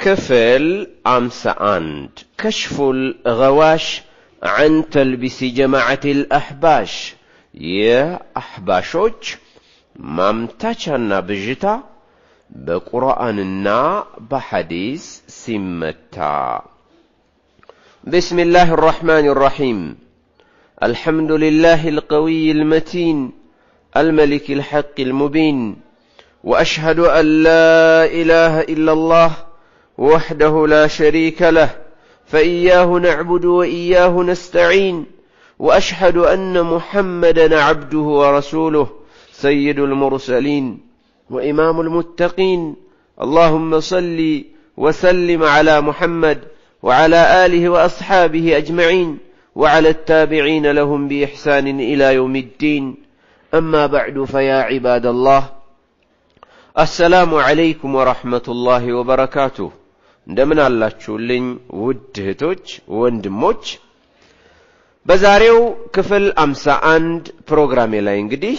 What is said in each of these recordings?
كفل 51 كشف الغواش عن تلبس جماعة الأحباش يا أحباشوج مامتاچانا بجتا بقرآننا بحديث سمتا. بسم الله الرحمن الرحيم. الحمد لله القوي المتين الملك الحق المبين، وأشهد أن لا إله إلا الله وحده لا شريك له، فإياه نعبد وإياه نستعين، وأشهد أن محمدا عبده ورسوله سيد المرسلين وإمام المتقين. اللهم صل وسلم على محمد وعلى آله وأصحابه أجمعين وعلى التابعين لهم بإحسان إلى يوم الدين. أما بعد، فيا عباد الله، السلام عليكم ورحمة الله وبركاته. እንደምን አላችሁልኝ ውድ እህቶች ወንድሞች። በዛሬው ክፍል 51 ፕሮግራሜ ላይ እንግዲህ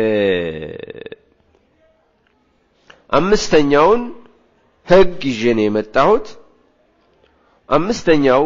አምስተኛውን ህግ ይዤ ነው የመጣሁት። አምስተኛው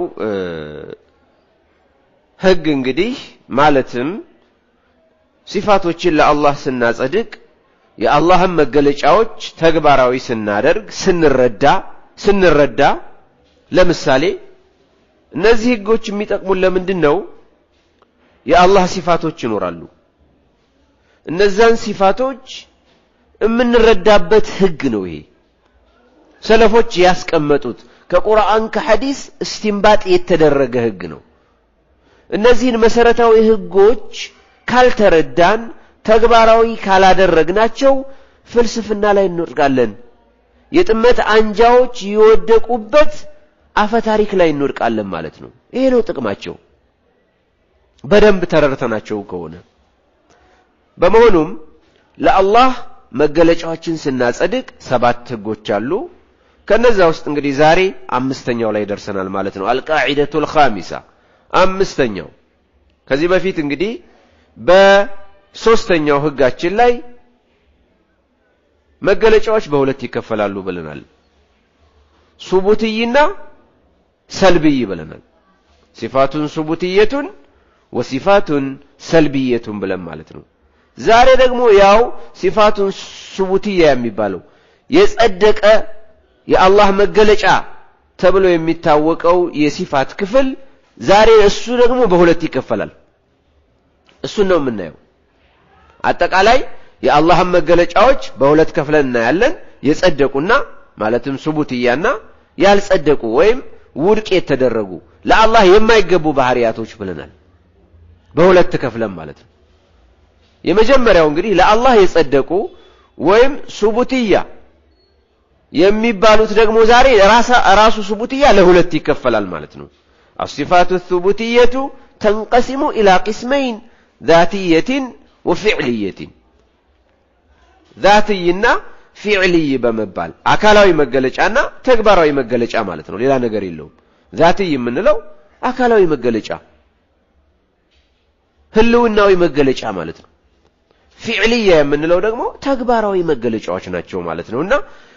ህግ እንግዲህ ማለትም ሲፋቶችን ለአላህ ስናጸድቅ የአላህን መገለጫዎች ተግባራዊ ስናደርግ ስንረዳ ለምሳሌ እነዚህ ህጎች የሚጠቅሙን ለምንድን ነው? የአላህ ሲፋቶች ይኖራሉ። እነዛን ሲፋቶች የምንረዳበት ህግ ነው። ይሄ ሰለፎች ያስቀመጡት ከቁርአን ከሐዲስ እስቲንባጥ የተደረገ ህግ ነው። እነዚህን መሰረታዊ ህጎች ካልተረዳን ተግባራዊ ካላደረግናቸው ፍልስፍና ላይ እንወድቃለን። የጥመት አንጃዎች ይወደቁበት አፈታሪክ ላይ እንወድቃለን ማለት ነው። ይሄ ነው ጥቅማቸው በደንብ ተረድተናቸው ከሆነ። በመሆኑም ለአላህ መገለጫዎችን ስናጸድቅ 7 ህጎች አሉ። ከነዛ ውስጥ እንግዲህ ዛሬ አምስተኛው ላይ ደርሰናል ማለት ነው። አልቃዒደቱል ኻሚሳ አምስተኛው። ከዚህ በፊት እንግዲህ በሶስተኛው ህጋችን ላይ መገለጫዎች በሁለት ይከፈላሉ ብለናል። ሱቡትይና ሰልብይ ብለናል። ሲፋቱን ሱቡትየቱን ወሲፋቱን ሰልብየቱን ብለን ማለት ነው። ዛሬ ደግሞ ያው ሲፋቱን ሱቡትያ የሚባለው የጸደቀ የአላህ መገለጫ ተብሎ የሚታወቀው የሲፋት ክፍል ዛሬ እሱ ደግሞ በሁለት ይከፈላል። እሱን ነው የምናየው። አጠቃላይ የአላህን መገለጫዎች በሁለት ከፍለን እናያለን። የጸደቁና ማለትም ሱቡትያና ያልጸደቁ ወይም ውድቅ የተደረጉ ለአላህ የማይገቡ ባህሪያቶች ብለናል። በሁለት ከፍለን ማለት ነው። የመጀመሪያው እንግዲህ ለአላህ የጸደቁ ወይም ሱቡትያ የሚባሉት ደግሞ ዛሬ ራሱ ሱቡትያ ለሁለት ይከፈላል ማለት ነው። الصفات الثبوتية تنقسم إلى قسمين: ذاتية وفعلية. ذاتيና ፊዕሊ በመባል አካላዊ መገለጫና ተግባራዊ መገለጫ ማለት ነው። ሌላ ነገር የለውም። ذاتي የምንለው አካላዊ መገለጫ ህልውናዊ መገለጫ ማለት ነው። ፊዕሊያ የምንለው ደግሞ ተግባራዊ መገለጫዎች ናቸው ማለት ነውና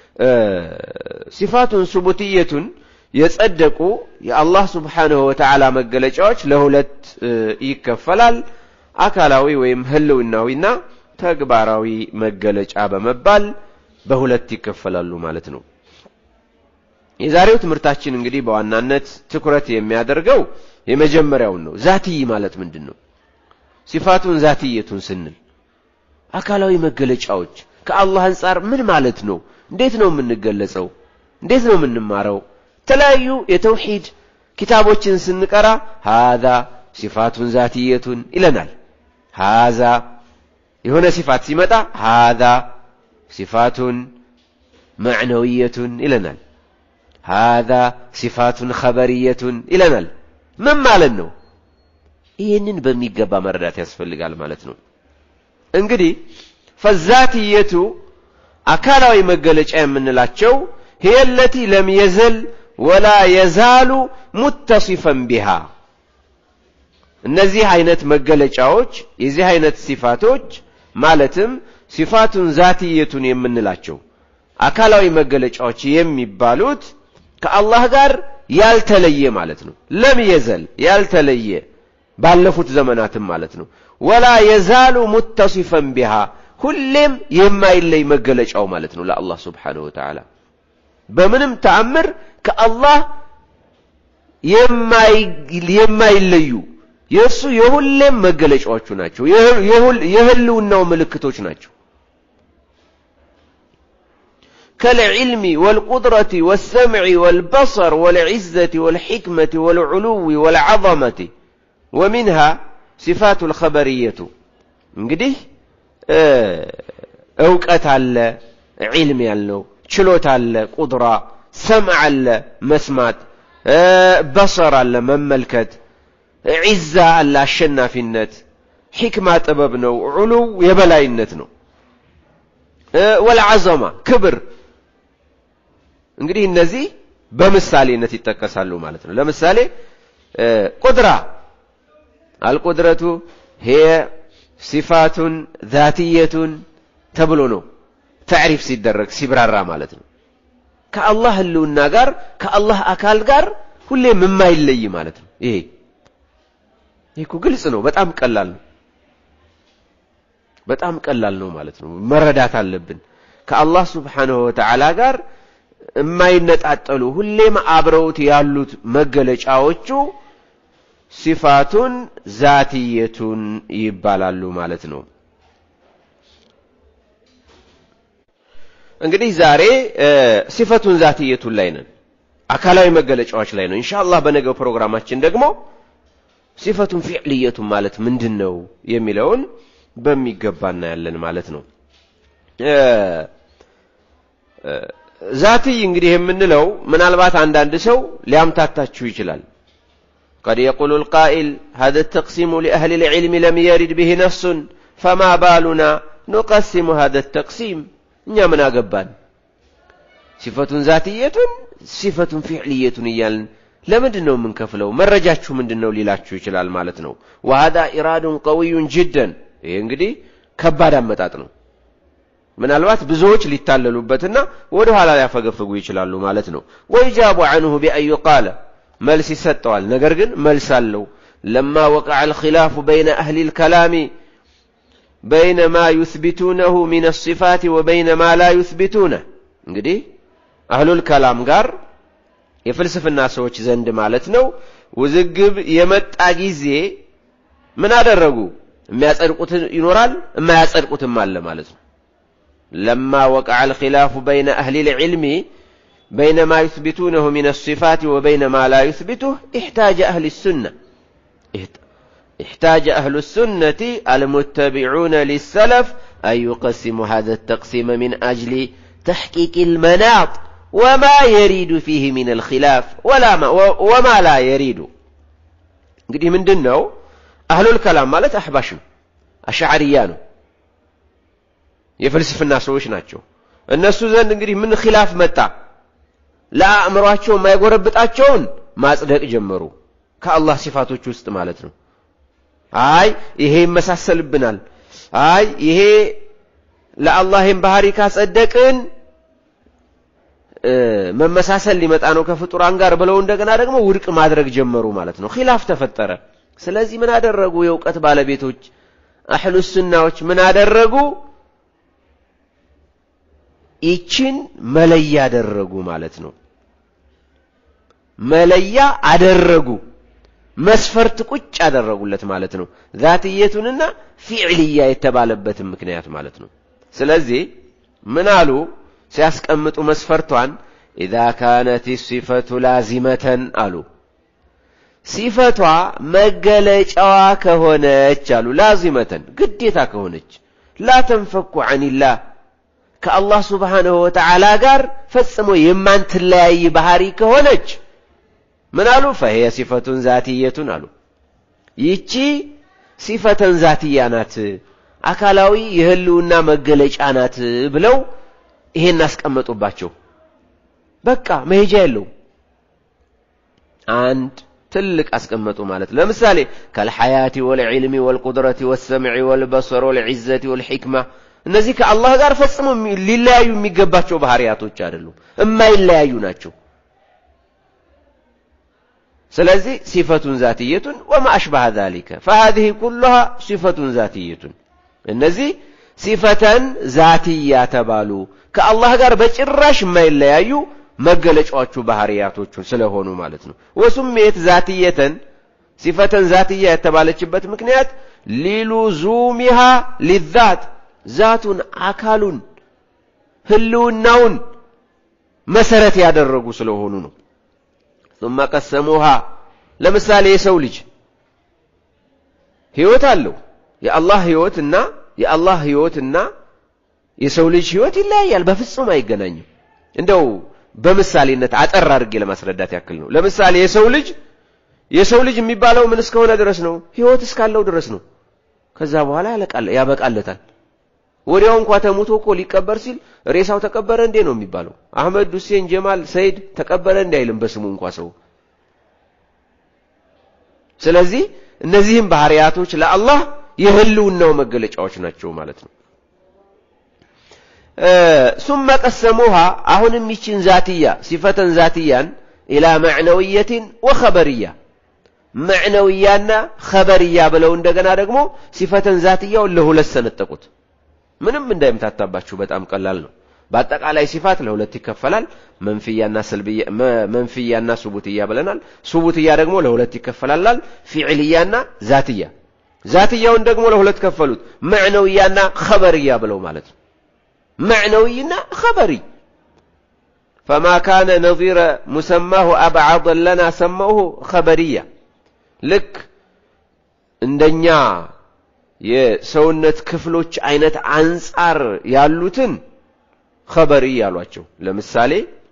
ሲፋቱን ሱቡትየቱን የጸደቁ የአላህ Subhanahu Wa Ta'ala መገለጫዎች ለሁለት ይከፈላል። አካላዊ ወይም ህልውናዊና ተግባራዊ መገለጫ በመባል በሁለት ይከፈላሉ ማለት ነው። የዛሬው ትምህርታችን እንግዲህ በዋናነት ትኩረት የሚያደርገው የመጀመሪያው ነው። ዛቲ ማለት ምንድነው? ሲፋቱን ዛቲየቱን ስንል አካላዊ መገለጫዎች ከአላህ አንፃር ምን ማለት ነው? እንዴት ነው የምንገለጸው? እንዴት ነው የምንማረው? ተለያዩ የተውሂድ ኪታቦችን ስንቀራ هذا ሲፋቱን ዛቲየቱን ይለናል። هذا የሆነ ሲፋት ሲመጣ هذا ሲፋቱን መዕነዊየቱን ይለናል። هذا ሲፋቱን ኸበሪየቱን ይለናል። ምን ማለት ነው? ይህንን በሚገባ መረዳት ያስፈልጋል ማለት ነው። እንግዲህ ፈዛቲየቱ አካላዊ መገለጫ የምንላቸው هي التي لم يزل ولا يزال متصفا بها እነዚህ አይነት መገለጫዎች የዚህ አይነት ሲፋቶች ማለትም ሲፋቱን ዛቲየቱን የምንላቸው አካላዊ መገለጫዎች የሚባሉት ከአላህ ጋር ያልተለየ ማለት ነው ለም የዘል ያልተለየ ባለፉት ዘመናትም ማለት ነው ወላ የዛሉ ሙተሲፈን ቢሃ ሁሌም የማይለይ መገለጫው ማለት ነው ለአላህ Subhanahu Wa Ta'ala በምንም ተአምር ከአላህ የማይለዩ የሱ የሁሌም መገለጫዎቹ ናቸው የህልውናው ምልክቶች ናቸው كالعلم والقدرة والسمع والبصر والعزة والحكمة والعلو والعظمة ومنها صفات الخبرية እንግዲህ ዕውቀት አለ علم ያለው ችሎታ አለ ቁድራ ሰምዕ አለ መስማት በصር አለ መመልከት ዒዛ አለ አሸናፊነት ሕክማ ጥበብ ነው ዑሉ የበላይነት ነው ወልዓዘማ ክብር እንግዲህ እነዚህ በምሳሌነት ይጠቀሳሉ ማለት ነው ለምሳሌ ቁድራ አልቁድረቱ هي صفات ذاتية ተብሎ ነው تعريف ሲደረግ ሲብራራ ማለት ነው ከአላህ ህልውና ጋር ከአላህ አካል ጋር ሁሌም የማይለይ ማለት ነው ይሄ እኮ ግልጽ ነው በጣም ቀላል ነው ማለት ነው መረዳት አለብን ከአላህ Subhanahu Wa Ta'ala ጋር የማይነጣጠሉ ሁሌም አብረውት ያሉት መገለጫዎቹ ሲፋቱን ዛቲየቱን ይባላሉ ማለት ነው እንግዲህ ዛሬ ሲፋቱን ዛቲየቱን ላይ ነን አካላዊ መገለጫዎች ላይ ነው ኢንሻአላህ በነገው ፕሮግራማችን ደግሞ ሲፋቱን ፊዕሊየቱን ማለት ምንድነው የሚለውን በሚገባና ያለን ማለት ነው ዛቲ እንግዲህ የምንለው ምናልባት አንዳንድ ሰው ሊያምታታችሁ ይችላል قد يقول القائل هذا التقسيم لأهل العلم لم يرد به نص فما بالنا نقسم هذا التقسيم እኛ ምን አገባን ሲፈቱን ዛቲየቱን ሲፈቱን ፊዕሊየቱን ይያልን ለምንድነው የምንከፍለው መረጃችሁ ምንድነው ሊላችሁ ይችላል ማለት ነው وهذا إراد قوي جدا ይሄ እንግዲህ ከባድ አመጣጥ ነው ምናልባት ብዙዎች ሊታለሉበትና ወደ ኋላ ያፈገፍጉ ይችላሉ ማለት ነው ويجاب عنه بأن يقال መልስ ይሰጣል ነገር ግን መልስ አለው لما وقع الخلاف بين أهل الكلام بين ما يثبتونه من الصفات وبين ما لا يثبتونه እንግዲህ أهل الكلام ጋር የፍልስፍና ሰዎች ዘንድ ማለት ነው ውዝግብ የመጣ ጊዜ ምን አደረጉ የሚያጸድቁት ይኖራል የማያጸድቁትም አለ ማለት ነው لما وقع الخلاف بين أهل العلم بين ما يثبتونه من الصفات وبين ما لا يثبته احتاج أهل السنة المتبعون للسلف أن يقسموا هذا التقسيم من أجل تحقيق المناط وما يريد فيه من الخلاف وما لا يريد እንግዲህ ምንድነው أهل الكلام ማለት አህባሽ ነው አሽዓሪያ ነው የፍልስፍና ሰዎች ናቸው እነሱ ዘንድ እንግዲህ ምን ኺላፍ መጣ ለአእምሯቸው የማይጎረብጣቸውን ማጽደቅ ጀመሩ ከአላህ ሲፋቶች ውስጥ ማለት ነው አይ ይሄ ይመሳሰልብናል አይ ይሄ ለአላህም ባህሪ ካጸደቅን መመሳሰል ሊመጣ ነው ከፍጡራን ጋር ብለው እንደገና ደግሞ ውድቅ ማድረግ ጀመሩ ማለት ነው ኺላፍ ተፈጠረ ስለዚህ ምን አደረጉ የውቀት ባለቤቶች አህሉ ሱናዎች ምን አደረጉ ይችን መለያ አደረጉ ማለት ነው መለያ አደረጉ መስፈርት ቁጭ አደረጉለት ማለት ነው ዛቲየቱንና ፊዕሊያ የተባለበት ምክንያት ማለት ነው ስለዚህ ምን አሉ ሲያስቀምጡ መስፈርቷን اذا كانت الصفه لازمه አሉ ሲፈቷ መገለጫዋ ከሆነች አሉ ላዚመተን ግዴታ ከሆነች لا تنفك عن الله ከአላህ Subhanahu Wa Ta'ala ጋር ፈጽሞ የማንተለያይ ባህሪ ከሆነች ምን አሉ فهي صفه ذاتيه አሉ ይቺ ሲፈተን ዛቲያ ናት አካላዊ የህልውና መገለጫ ናት ብለው ይሄን አስቀመጡባቸው በቃ መሄጃ የለው አንድ ትልቅ አስቀመጡ ማለት ለምሳሌ ከልሐያቲ ወልዕልሚ ወልቁድረቲ ወሰምዒ ወልበሰር ወልዒዘቲ ወልሕክማ እነዚህ ከአላህ ጋር ፈጽሞ ሊለያዩ የሚገባቸው ባህሪያቶች አይደሉም የማይለያዩ ናቸው ስለዚህ ሲፈቱን ዛትየቱን وما اشبه ذلك فهذه كلها صفه ذاتيه እነዚህ ሲፈተን ዛትያ ተባሉ ከአላህ ጋር በጭራሽ የማይለያዩ መገለጫዎቹ ባህሪያቶቹ ስለሆኑ ማለት ነው ወስሜት ዛትየተን ሲፈተን ዛትያ የተባለችበት ምክንያት ሊሉዙሚሃ للذات ዛቱን አካሉን ህልውናውን መሰረት ያደረጉ ስለሆኑ ነው ثم قسموها ለምሳሌ የሰው ልጅ ህይወት አለው የአላህ ህይወትና የሰው ልጅ ህይወት ይለያያል በፍጹም አይገናኝም እንደው በምሳሌነት አጠር አድርጌ ለማስረዳት ያክል ነው ለምሳሌ የሰው ልጅ የሚባለው ምን እስከሆነ ድረስ ነው ህይወት እስካለው ድረስ ነው ከዛ በኋላ ያበቃለታል ወዲያው እንኳን ተሞቶ እኮ ሊቀበር ሲል ሬሳው ተቀበረ እንዴ ነው የሚባለው አህመድ ሁሴን ጀማል ሰይድ ተቀበረ እንዴ አይልም በስሙ እንኳን ሰው ስለዚህ እነዚህም ባህሪያቶች ለአላህ የህልውናው መገለጫዎች ናቸው ማለት ነው ثم قسموها አሁንም ይችን ዛትያ ሲፈተን ዛትያን الى معنويه وخبريه معنوياና خبريه ብለው እንደገና ደግሞ ሲፈተን ዛትያው ለሁለት ሰነጠቁት ምንም እንዳይምታታባችሁ በጣም ቀላል ነው በአጠቃላይ ሲፋት ለሁለት ይከፈላል መንፊያና ሱቡትያ ብለናል ሱቡትያ ደግሞ ለሁለት ይከፈላል ፊዕልያና ዛትያውን ደግሞ ለሁለት ከፈሉት معنوياና خبريه ብለው ማለት ነው معنوينا خبري فما كان نظير مسماه أبعض لنا سموه خبرية لك عندنا የሰውነት ክፍሎች አይነት አንፃር ያሉትን خبري ያሏቸው ለምሳሌ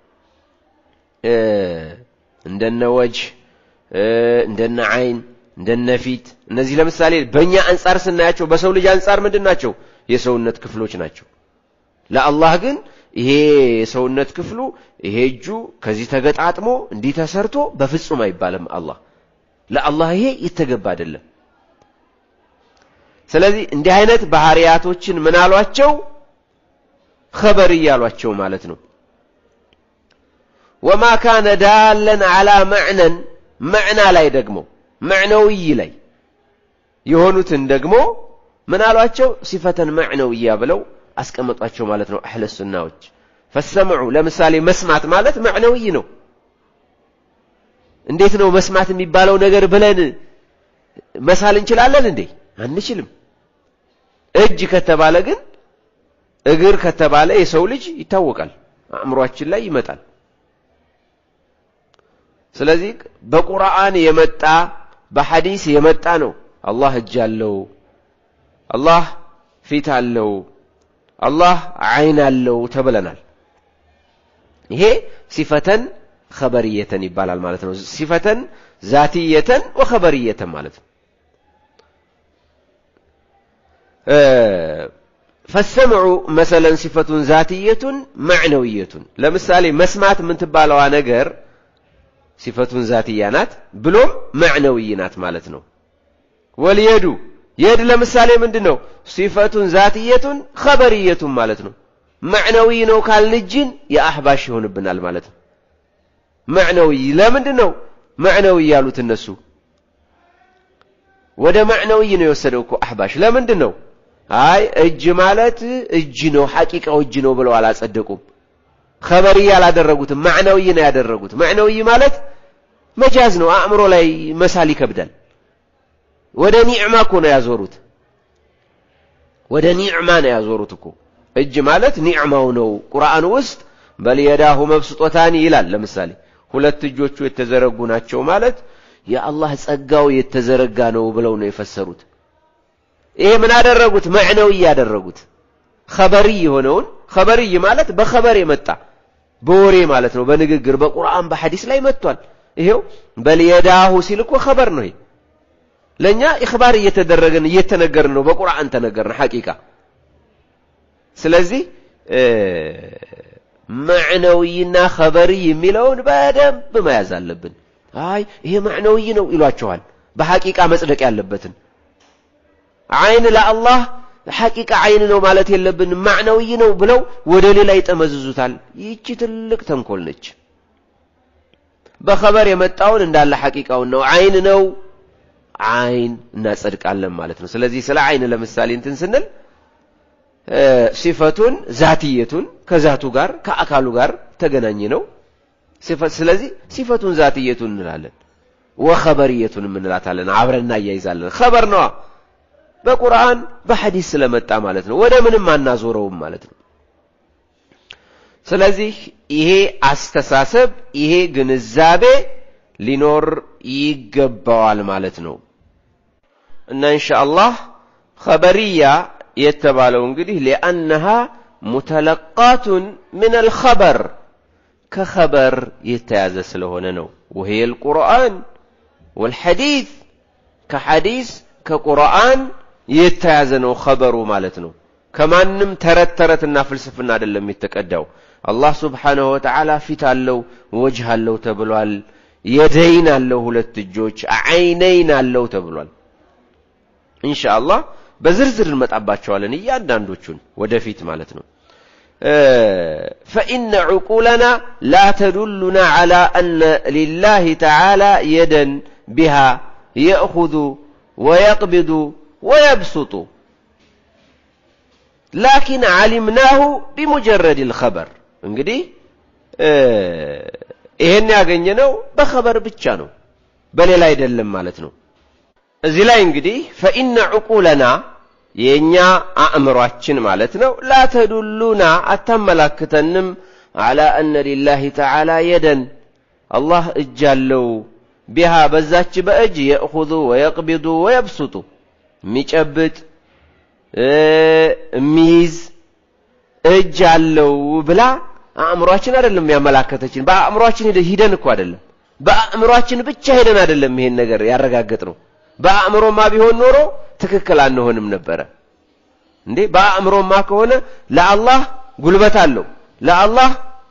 እንደነ ወጅ እንደነ አይን እንደነ ፊት እነዚህ ለምሳሌ በእኛ አንፃር ስናያቸው በሰው ልጅ አንፃር ምንድናቸው የሰውነት ክፍሎች ናቸው ለአላህ ግን ይሄ የሰውነት ክፍሉ ይሄ እጁ ከዚህ ተገጣጥሞ እንዲህ ተሰርቶ በፍጹም አይባልም ለአላህ ይሄ ይተገባ አይደለም ስለዚህ እንዲህ አይነት ባህሪያቶችን ምን አሏቸው خبري ያሏቸው ማለት ነው وما كان دالا على معنى ላይ ደግሞ معنوي ላይ የሆኑትን ደግሞ ምን አሏቸው ሲፈተን معنوية ብለው አስቀመጧቸው ማለት ነው አህለ ሱናዎች فالسمع ለምሳሌ መስማት ማለት معنوي ነው እንዴት ነው መስማት የሚባለው ነገር ብለን መሳል እንችላለን እንዴ አንችልም እጅ ከተባለ ግን እግር ከተባለ የሰው ልጅ ይታወቃል አእምሮአችን ላይ ይመጣል ስለዚህ በቁርአን የመጣ በሐዲስ የመጣ ነው አላህ እጅ አለው አላህ ፊት አለው አላህ አይን አለው ተብለናል ይሄ ሲፈተን خبرية ይባላል ማለት ነው ሲፈተን ذاتية وخبرية ማለት ነው فالسمع مثلا صفة ذاتية معنوية ለምሳሌ መስማት ምን ትባለዋ ነገር صفة ذاتية ናት ብሎም معنوي ናት ማለት ነው ወልየዱ የድ ለምሳሌ ምንድነው صفة ذاتية خبرية ማለት ነው معنوي ነው ካልልጅን የአህባሽ ይሆንብናል ማለት ነው معنوي ለምንድነው معنوي ያሉት እነሱ ወደ معنوي ነው የወሰደው እኮ አህባሽ ለምንድነው አይ እጅ ማለት እጅ ነው ሐቂቃው እጅ ነው ብለው አላጸደቁም خبري ያላደረጉት معنوي ነው ያደረጉት معنوي ማለት መጃዝ ነው አእምሮ ላይ መሳል ይከብዳል ወደ ኒዕማ እኮ ነው ያዞሩት ወደ ኒዕማ ነው ያዞሩት እኮ እጅ ማለት ኒዕማው ነው ቁርአን ውስጥ በልየዳሁ መብሱጦታን ይላል ለምሳሌ ሁለት እጆቹ የተዘረጉ ናቸው ማለት የአላህ ጸጋው የተዘረጋ ነው ብለው ነው የፈሰሩት ይሄ ምን አደረጉት معنوي ያደረጉት خبري ሆነውን خبري ማለት በخبر የመጣ በወሬ ማለት ነው በንግግር በቁርአን በሐዲስ ላይ መጥቷል ይሄው በልየዳሁ ሲል እኮ خبر ነው ለኛ ኢኽባር እየተነገርን ነው በቁርአን ተነገርን ሐቂቃ ስለዚህ معنويና خبري የሚለውን በደንብ መያዝ አለብን አይ ይሄ معنوي ነው ይሏቸዋል በሐቂቃ መጽደቅ ያለበትን አይን ለአላህ ሐቂቃ አይን ነው ማለት የለብን معنوي ነው ብለው ወደ ሌላ ይጠመዝዙታል ይቺ ትልቅ ተንኮል ነች በخبር የመጣውን እንዳለ ሐቂቃው ነው አይን ነው አይን እናጸድቃለን ማለት ነው ስለዚህ ስለ አይን ለምሳሌ እንትን ስንል ሲፈቱን ዛቲየቱን ከዛቱ ጋር ከአካሉ ጋር ተገናኘ ነው ሲፈት ስለዚህ ሲፈቱን ዛቲየቱን እንላለን ወخبريቱን እንላታለን አብረና ያይዛለን خبر ነው በቁርአን በሐዲስ ስለመጣ ማለት ነው ወደ ምንም አናዞረውም ማለት ነው ስለዚህ ይሄ አስተሳሰብ ይሄ ግንዛቤ ሊኖር ይገባዋል ማለት ነው እና ኢንሻአላህ خبرية የተባለው እንግዲህ لانها متلقات من الخبر كخبر يتያዘ ስለሆነ ነው وهي القرآن والحديث كحديث كقرآن يتያዘ ነው خبሩ ማለት ነው ከማንም ተረተረትና ፍልስፍና አይደለም የተቀዳው አላህ Subhanahu Wa Ta'ala ፊት አለው ወጅህ አለው ተብሏል የደይን አለው ሁለት እጆች አይነይን አለው ተብሏል ኢንሻአላህ በዝርዝር እንመጣባቸዋለን እያንዳንዶቹን ወደፊት ማለት ነው فإن عقولنا لا تدلنا على أن لله تعالى يدا بها يأخذ ويقبض ويبسط لكن علمناه بمجرد الخبر እንግዲህ ይሄን ያገኘነው በخبر ብቻ ነው በሌላ አይደለም ማለት ነው እዚህ ላይ እንግዲህ فإن عقولنا የኛ አእምሮአችን ማለት ነው لا تدلنا አተመላክተንም على أن لله تعالى يدا الله እጃለው بها በዛች በእጅ يأخذ ويقبض ويبسط ሚጨብጥ ሚዝ እጃለው ብላ አእምሮአችን አይደለም ያመላከተችን በአእምሮአችን ሄደን እኮ አይደለም በአእምሮአችን ብቻ ሄደን አይደለም ይሄን ነገር ያረጋግጥነው በአእምሮማ ቢሆን ኖሮ ትክክል አንሆንም ነበር እንዴ በአእምሮማ ከሆነ ለአላህ ጉልበት አለው ለአላህ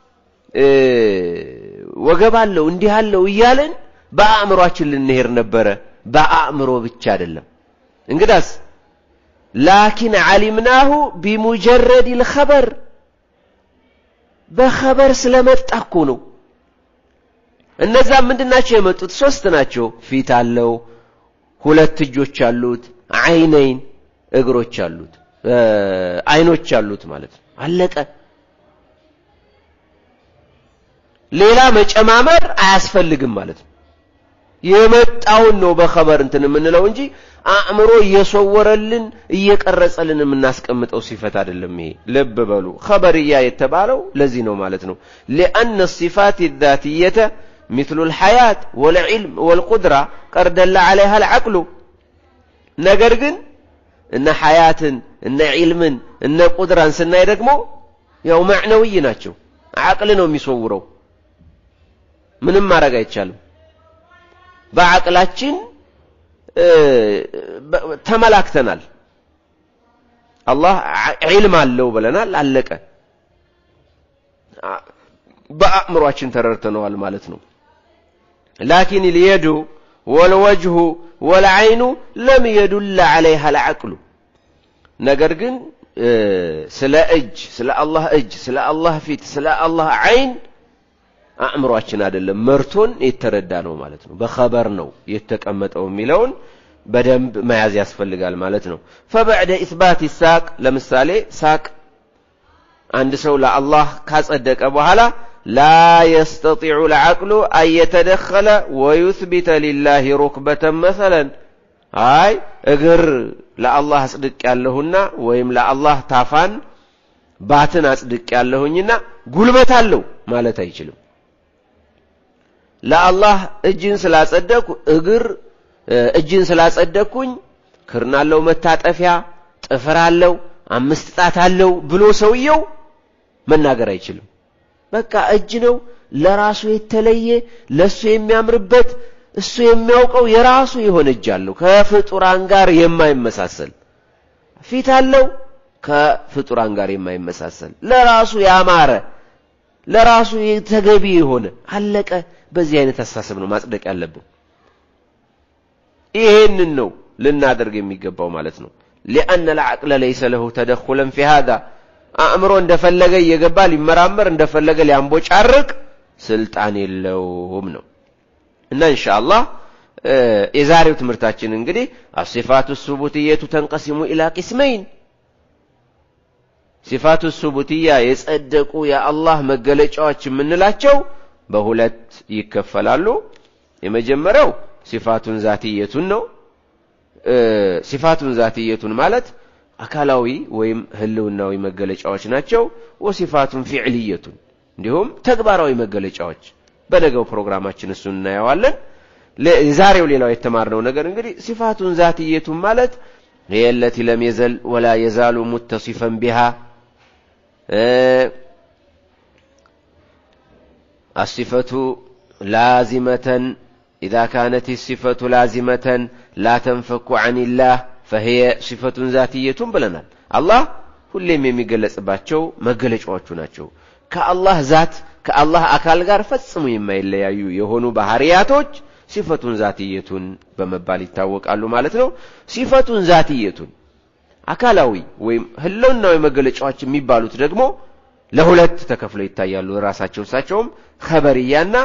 ወገብ አለው እንዲህ አለው ይያለን በአእምሮአችን ልንሄድ ነበር በአእምሮ ብቻ አይደለም እንግዳስ لكن علمناه بمجرد الخبر بخبر ስለመጣኩ ነው እነዛ ምንድናቸው የመጡት ሶስት ናቸው ፊት አለው ሁለት እጆች አሉት አይነይን እግሮች አሉት አይኖች አሉት ማለት ነው አለቀ ሌላ መጨማመር አያስፈልግም ማለት ነው የመጣውን ነው በخبر እንትን ምንለው እንጂ አእምሮ እየሰወረልን እየቀረጸልን የምናስቀምጠው ሲፈት አይደለም ይሄ ልብ በሉ خبرية የተባለው ለዚህ ነው ማለት ነው لأن الصفات الذاتية مثل الحياة والعلم والقدرة قد دل عليها العقل ነገር ግን እነ ሐያትን እነ ዒልምን እነ ቁድራን ስናይ ደግሞ ያው ማዕናዊ ናቸው አቅል ነው የሚሰውረው ምንም ማድረግ አይቻልም በአቅላችን ተመላክተናል አላህ ዒልም አለው ብለናል አለቀ በአእምሮአችን ተረድተናል ማለት ነው لكن اليد والوجه والعين لم يدل عليها العقل ነገር ግን ስለ እጅ ስለ አላህ እጅ ስለ አላህ ፊት ስለ አላህ አይን አእምሮአችን አይደለም መርቶን የተረዳ ነው ማለት ነው በخبر ነው የተቀመጠው የሚለውን በደንብ መያዝ ያስፈልጋል ማለት ነው فبعد اثبات الساق ለምሳሌ ሳቅ አንድ ሰው ለአላህ ካጸደቀ በኋላ لا يستطيع العقل أن يتدخل ويثبت لله ركبة مثلا አይ እግር ለአላህ አጽድቅ ያለሁና ወይም ለአላህ ታፋን ባትን አጽድቅ ያለሁኝና ጉልበት አለው ማለት አይችልም ለአላህ እጅን ስላጸደቁ እግር እጅን ስላጸደቁኝ ክርናለው መታጠፊያ ጥፍራለው አምስት ጣት አለው ብሎ ሰውየው መናገር አይችልም በቃ እጅ ነው ለራሱ የተለየ ለሱ የሚያምርበት እሱ የሚያውቀው የራሱ የሆነ እጅ አለው ከፍጡራን ጋር የማይመሳሰል ፊት አለው ከፍጡራን ጋር የማይመሳሰል ለራሱ ያማረ ለራሱ የተገቢ የሆነ አለቀ በዚህ አይነት አስተሳሰብ ነው ማጽደቅ ያለብን ይሄንን ነው ልናደርግ የሚገባው ማለት ነው لأن العقل ليس له تدخلا في هذا አእምሮ እንደፈለገ እየገባ ሊመራመር እንደፈለገ ሊያምቦጫርቅ ስልጣን የለውም ነው እና ኢንሻአላህ የዛሬው ትምህርታችን እንግዲህ አሲፋቱ ሱቡቲየቱ ተንቀሲሙ ኢላ ቂስመይን ሲፋቱ ሱቡቲያ የጸደቁ የአላህ መገለጫዎች የምንላቸው በሁለት ይከፈላሉ የመጀመሪያው ሲፋቱን ዛቲየቱን ነው ሲፋቱን ዛቲየቱን ማለት አካላዊ ወይም ህልውናዊ መገለጫዎች ናቸው ወሲፋቱን ፊዕሊየቱን እንዲሁም ተግባራዊ መገለጫዎች በነገው ፕሮግራማችን እሱን እናያዋለን ለዛሬው ሌላው የተማርነው ነገር እንግዲህ ሲፋቱን ዛቲየቱን ማለት የለቲ ለም የዘል ወላ የዛሉ ሙተሲፈን ቢሃ الصفة لازمة إذا كانت الصفة لازمة لا تنفك عن الله فهي صفة ذاتية بلنا الله ሁሌም የሚገለጽባቸው መገለጫዎቹ ናቸው ከአላህ ዛት ከአላህ አካል ጋር ፈጽሞ የማይለያዩ የሆኑ ባህሪያቶች ሲፈቱን ዛቲየቱን በመባል ይታወቃሉ ማለት ነው ሲፈቱን ዛቲየቱን አካላዊ ወይም ህልውናዊ መገለጫዎች የሚባሉት ደግሞ ለሁለት ተከፍለው ይታያሉ ራሳቸው ሳቸውም ኸበሪያና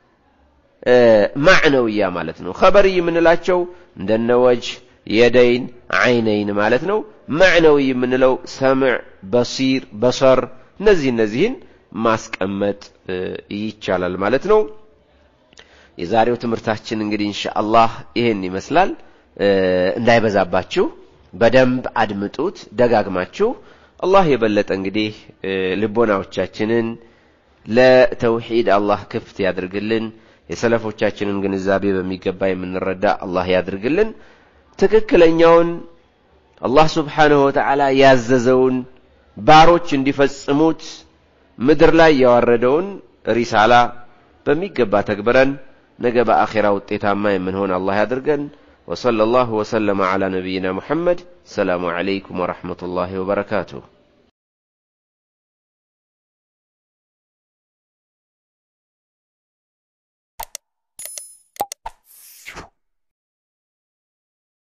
ማዕነውያ ማለት ነው ኸበሪ የምንላቸው እንደነ ወጅ የደይን አይነይን ማለት ነው ማዕነውይ የምንለው ሰምዕ በሲር በሰር እነዚህን ማስቀመጥ ይቻላል ማለት ነው የዛሬው ትምህርታችን እንግዲህ ኢንሻአላህ ይሄን ይመስላል እንዳይበዛባችሁ በደንብ አድምጡት ደጋግማችሁ አላህ የበለጠ እንግዲህ ልቦናዎቻችንን ለተውሂድ አላህ ክፍት ያድርግልን የሰለፎቻችንን ግንዛቤ በሚገባ የምንረዳ አላህ ያድርግልን ትክክለኛውን አላህ Subhanahu Wa Ta'ala ያዘዘውን ባሮች እንዲፈጽሙት ምድር ላይ ያወረደውን ሪሳላ በሚገባ ተግብረን ነገ በአኺራ ውጤታማ የምንሆን አላህ ያድርገን وصلى الله وسلم على نبينا محمد السلام عليكم ورحمة الله وبركاته